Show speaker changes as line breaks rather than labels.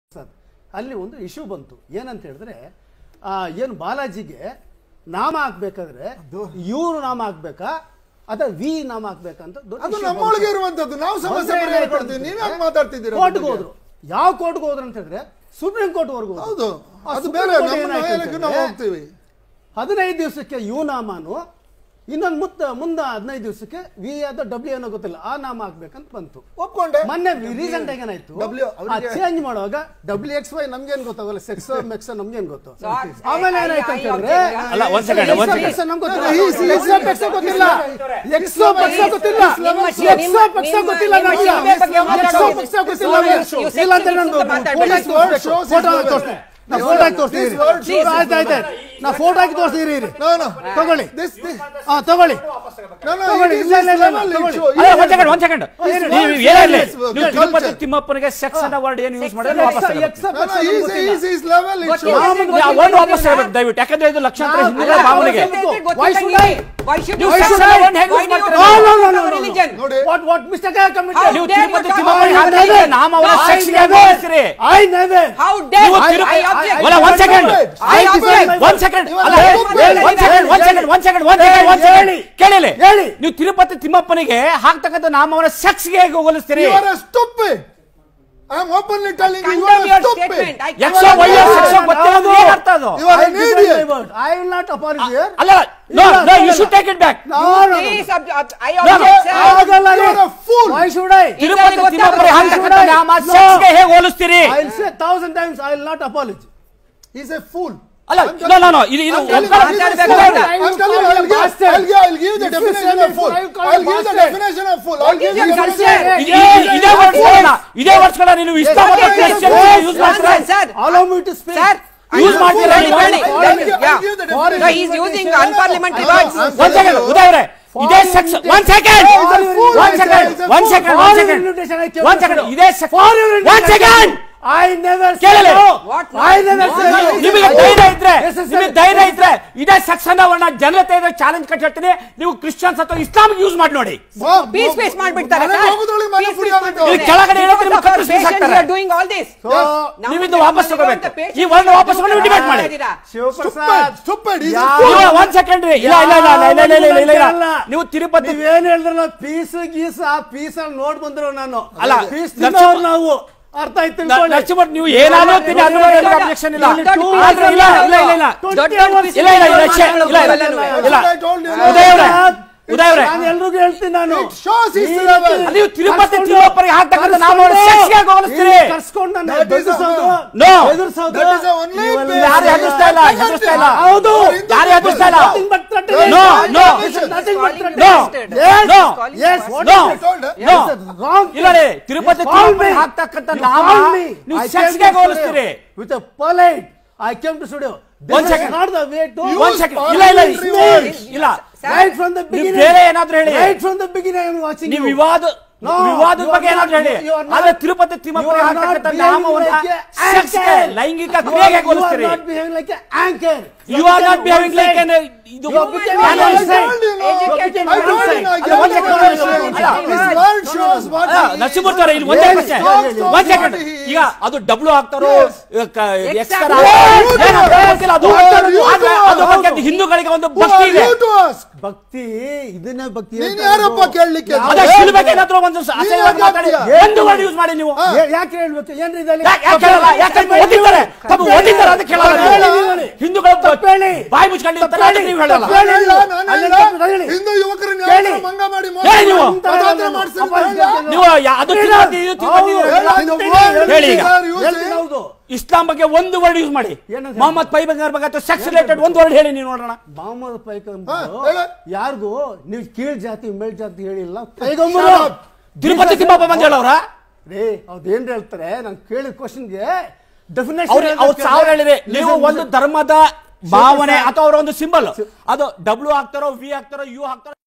ಅಲ್ಲಿ ಒಂದು ಇಶ್ಯೂ ಬಂತು ಏನಂತ ಹೇಳಿದ್ರೆ ಏನು ಬಾಲಾಜಿಗೆ ನಾಮ ಹಾಕಬೇಕಾದ್ರೆ ಇವರು ನಾಮ ಹಾಕಬೇಕಾ ಅಥವಾ ವಿ ನಾಮ ಹಾಕಬೇಕಾ ಅಂತ
ಅದು ನಮ್ಮೊಳಗೆ ಇರುವಂತದ್ದು ನಾವು ಸಮಸ್ಯೆ ಪರಿಹರಿಸ್ತೀವಿ ನೀವು ಯಾಕೆ ಮಾತಾಡ್ತಿದ್ದೀರಾ
ಕೋರ್ಟ್ಗೆ ಹೋದ್ರು ಯಾವ ಕೋರ್ಟ್ಗೆ ಹೋದ್ರು ಅಂತ ಹೇಳಿದ್ರೆ ಸುಪ್ರೀಂ ಕೋರ್ಟ್ ವರೆಗೂ
ಹೌದು ಅದು ಬೇರೆ ನಮ್ಮ ನ್ಯಾಯಾಲಯಕ್ಕೆ ನಾವು ಹೋಗ್ತೀವಿ
15 ದಿವಸಕ್ಕೆ ಯು ನಾಮನು ಇನ್ನೊಂದು ಮುಂದೆ 15 ದಿವಸಕ್ಕೆ ವಿ ಅಥವಾ ಡಬ್ಲ್ಯೂ ಏನೋ ಗೊತ್ತಿಲ್ಲ ಆ ನಾಮ ಹಾಕ್ಬೇಕಂತ ಬಂತು
ಒಪ್ಕೊಂಡೆ
ಮೊನ್ನೆ ರೀಸೆಂಟ್ ಆಗಿ ಏನಾಯ್ತು ಚೇಂಜ್ ಮಾಡುವಾಗ WXY ನಮ್ಗೇನ್ ಗೊತ್ತಾಗಲ್ಲ ಸೆಕ್ಸ್ ಮೆಕ್ಸ್ ನಮ್ಗೇನ್ ಗೊತ್ತು ಆಮೇಲೆ ಏನಾಯ್ತು ಅಂತ ಹೇಳಿದ್ರೆ
ಅಲ್ಲ ಒಂದ್ ಸೆಕೆಂಡ್
ಗೊತ್ತಿಲ್ಲ ಎಕ್ಸೋ ಪಕ್ಷ ಗೊತ್ತಿಲ್ಲ ಎಕ್ಸೋ ಪಕ್ಷ ಗೊತ್ತಿಲ್ಲ ಎಕ್ಸೋ ಪಕ್ಷ ಗೊತ್ತಿಲ್ಲ ಇಲ್ಲ ಅಂತ ಫೋಟೋ ತೋರಿಸ್ತೀನಿ ನಾ ಫೋಟೋ ಹಾಕಿ ತೋರಿಸ್ತೀರಿ ಆಯ್ತಾಯ್ತು ನಾ ಫೋಟೋ ಹಾಕಿ ತೋರಿಸ್ತೀರಿ ತಗೊಳ್ಳಿ ತಗೊಳ್ಳಿ
ಒಂದ್ ಸೆಕೆಂಡ್ ನೀವು ತಿರುಪತಿ ತಿಮ್ಮಪ್ಪನಿಗೆ ಸೆಕ್ಸ್ ಅನ್ನೋ ವರ್ಡ್ ಏನು ಯೂಸ್ ಮಾಡಿದ್ರೆ ವಾಪಸ್ ದಯವಿಟ್ಟು ಯಾಕಂದ್ರೆ ಇದು ಲಕ್ಷಾಂತರ ಹಿಂದೂಗಳ ಭಾವನೆಗೆ ನೀವು ತಿರುಪತಿ ತಿಮ್ಮಪ್ಪನಿಗೆ ನಾಮ ಅವರ ಸೆಕ್ಸ್ಗೆ ಹೋಲಿಸ್ತೀರಿ ಕೇಳಿಲ್ಲ ನೀವು ತಿರುಪತಿ ತಿಮ್ಮಪ್ಪನಿಗೆ ಹಾಕ್ತಕ್ಕಂಥ ನಾಮವನ್ನ ಸೆಕ್ಸ್ಗೆ ಹೇಗೆ ಹೋಲಿಸ್ತೀರಿ
I am openly telling you, you are stupid.
You are an idiot. I will not apologize.
No, you should take it back.
No.
Please, I object, sir.
You are a fool. Why should I?
Tirupati ತಿಮ್ಮಪ್ಪನಿಗೆ ಹಾಕ್ತಕ್ಕಂಥ ನಾಮ ಸೆಕ್ಸ್ಗೆ ಹೇಗೆ ಹೋಲಿಸ್ತೀರಿ?
I will say 1,000 times I will not apologize.
He is a fool.
No.
I'm telling you, I'll give the definition of fool. I'll give the definition of fool. I'll give you the
ಇದೇ ವರ್ಡ್ಸ್ಗಳ ನೀವು Islam use ಮಾಡ್ತೀರಾ?
Allow me to speak.
Use ಮಾಡ್ತೀರಾ?
He is using unparliamentary words.
ಒಂದ್ second ಉದಯವ್ರೆ ಇದೇ sex ಒಂದ್ second ಇದೇ ಒಂದ್ ಸೆಕೆಂಡ್
I never
ಕೇಳಲಿ
I
never ನಿಮಗೆ ಧೈರ್ಯ ಇದ್ರೆ ಇದೇ ಸೆಕ್ಸ್ ಅನ್ನೋವನ್ನ ಜನತೆ ಚಾಲೆಂಜ್ ಕಟ್ಟಿರ್ತೀನಿ ನೀವು ಕ್ರಿಶ್ಚಿಯನ್ಸ್ ಅಥವಾ ಇಸ್ಲಾಂ ಯೂಸ್ ಮಾಡಿ ನೋಡಿ
ಪೀಸ್ ಮಾಡ್ಬಿಡ್ತಾರೆ
ಕೆಳಗಡೆ
ಡೂಯಿಂಗ್ ಆಲ್ ದಿಸ್
ನೀವು ಇದು ವಾಪಸ್ ತಗೋಬೇಕು ಈ ವರ್ಡ್ ವಾಪಸ್ ತಗೊಂಡು ಡಿಬೇಟ್ ಮಾಡಿ ಒಂದ್ ಸೆಕೆಂಡ್ ಇಲ್ಲ ನೀವು ತಿರುಪತಿ
ಏನ್ ಹೇಳಿದ್ರಲ್ಲ ಪೀಸ್ ಗೀಸ್ ಆ ಪೀಸ್ ಅಲ್ಲಿ ನೋಡ್ ಬಂದ್ರು ನಾನು
ಅಲ್ಲ
ಪೀಸ್ ನಾವು ಅರ್ಥ ಆಯ್ತು
ನೀವು ಏನಾದ್ರೂ ಅಬ್ಜೆಕ್ಷನ್ ಇಲ್ಲ ಉದಯವ್ರೆ
ಎಲ್ರಿಗೂ ಹೇಳ್ತೀನಿ ನಾನು
ನೀವು ತಿರುಪತಿ ತಿಮ್ಮಪ್ಪನಿಗೆ ಹಾಕ್ತಕ್ಕಂಥ ನಾಮ ಸೆಕ್ಸ್ಗೆ ಹೋಲಿಸ್ತೀರಿ
ಕರ್ಸ್ಕೊಂಡು ನಾನು
ಯಾರು ಹೆದರ್ಸ್ತಾ ಇಲ್ಲ
ಹೌದು
ಯಾರು ಹೆದರ್ಸ್ತಾ ಇಲ್ಲ ರೀ ತಿರುಪತಿ ತಿಮ್ಮಪ್ಪನಿಗೆ ಹಾಕ್ತಕ್ಕಂಥ ನಾಮ ನೀವು ಸೆಕ್ಸ್ಗೆ ಹೋಲಿಸ್ತೀರಿ
with a polite I came to studio.
One second.
Not the way to.
One second. ಇಲ್ಲ
Right from the beginning.
ಬೇರೆ ಏನಾದ್ರೂ ಹೇಳಿ.
Right from the beginning I am watching.
ನೀವು ವಿವಾದದ ಬಗ್ಗೆ ಏನಾದ್ರೂ ಹೇಳಿ. ಆದ್ರೆ ತಿರುಪತಿ ತಿಮ್ಮಪ್ಪನಿಗೆ ಹಾಕ್ತಕ್ಕಂಥ ನಾಮವನ್ನ ಸೆಕ್ಸ್ಗೆ ಲೈಂಗಿಕ ಕ್ರಿಯೆಗೆ ಹೋಲಿಸ್ತೀರಿ.
You are not behaving like an anchor.
You are not behaving like an ಇದು ನರಸಿಂಹಮೂರ್ತಿ ಇಲ್ಲಿ ಒಂದೇ ಪ್ರಶ್ನೆ ಒಂದ್ ಸೆಕೆಂಡ್ ಈಗ ಅದು ಡಬ್ಲ್ಯೂ ಹಾಕ್ತಾರೋ ಹಿಂದೂಗಳಿಗೆ ಒಂದು ಭಕ್ತಿ ಇದೆ
ಭಕ್ತಿ ಇದನ್ನ ಭಕ್ತಿ
ಯಾರಪ್ಪ ಕೇಳಲಿಕ್ಕೆ
ಏನಾದ್ರೂ ಒಂದು ಮಾತಾಡಿ ಒಂದು ವರ್ಡ್ ಯೂಸ್ ಮಾಡಿ ನೀವು
ಯಾಕೆ ಹೇಳ್ಬೇಕು ಏನ್ರಿ ಇದರಲ್ಲಿ
ಓದಿದ್ದಾರೆ ಅಂತ ಕೇಳಲ್ಲ ಹಿಂದೂಗಳು ಬಾಯಿ ಮುಚ್ಕೊಂಡಿರ್ತಾರೆ ನೀವು ಹೇಳಲ್ಲ
ಹಿಂದೂ ಯುವಕರನ್ನ ಮಂಗ ಮಾಡಿ
ನೀವು ಅದು ಹೇಳಿ ಈಗ ಇಸ್ಲಾಂ ಬಗ್ಗೆ ಒಂದು ವರ್ಡ್ ಯೂಸ್ ಮಾಡಿ ಮೊಹಮ್ಮದ್ ಪೈಗಂಬರ್ ಬಗ್ಗೆ ಅಥವಾ ಸೆಕ್ಸ್ ರಿಲೇಟೆಡ್ ಒಂದು ವರ್ಡ್ ಹೇಳಿ ನೀವು ನೋಡೋಣ
ಮೊಹಮ್ಮದ್ ಪೈಗಂಬರ್ ಯಾರಿಗೂ ನೀವು ಕೀಳ್ ಜಾತಿ ಮೇಲ್ ಜಾತಿ ಹೇಳಿಲ್ಲ ಪೈಗಂಬರ್
ತಿರುಪತಿ ತಿಮ್ಮಪ್ಪ ಬಂದ್ ಹೇಳವ್ರ
ರೇ ಅವ್ದೇನ್ ಹೇಳ್ತಾರೆ ನಾನು ಕೇಳಿದ ಕ್ವಶನ್ಗೆ ಡೆಫಿನೇಷನ್
ಅವ್ರು ಸಾವಿರ ಹೇಳಿರಿ ನೀವು ಒಂದು ಧರ್ಮದ ಭಾವನೆ ಅಥವಾ ಅವರ ಒಂದು ಸಿಂಬಲ್ ಅದು ಡಬ್ಲ್ಯೂ ಹಾಕ್ತಾರೋ ವಿ ಹಾಕ್ತಾರೋ ಯು ಹಾಕ್ತಾರೋ